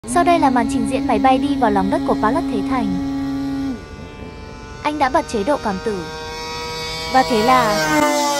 Sau đây là màn trình diễn máy bay đi vào lòng đất của Palak Thế Thành. Anh đã bật chế độ cảm tử. Và thế là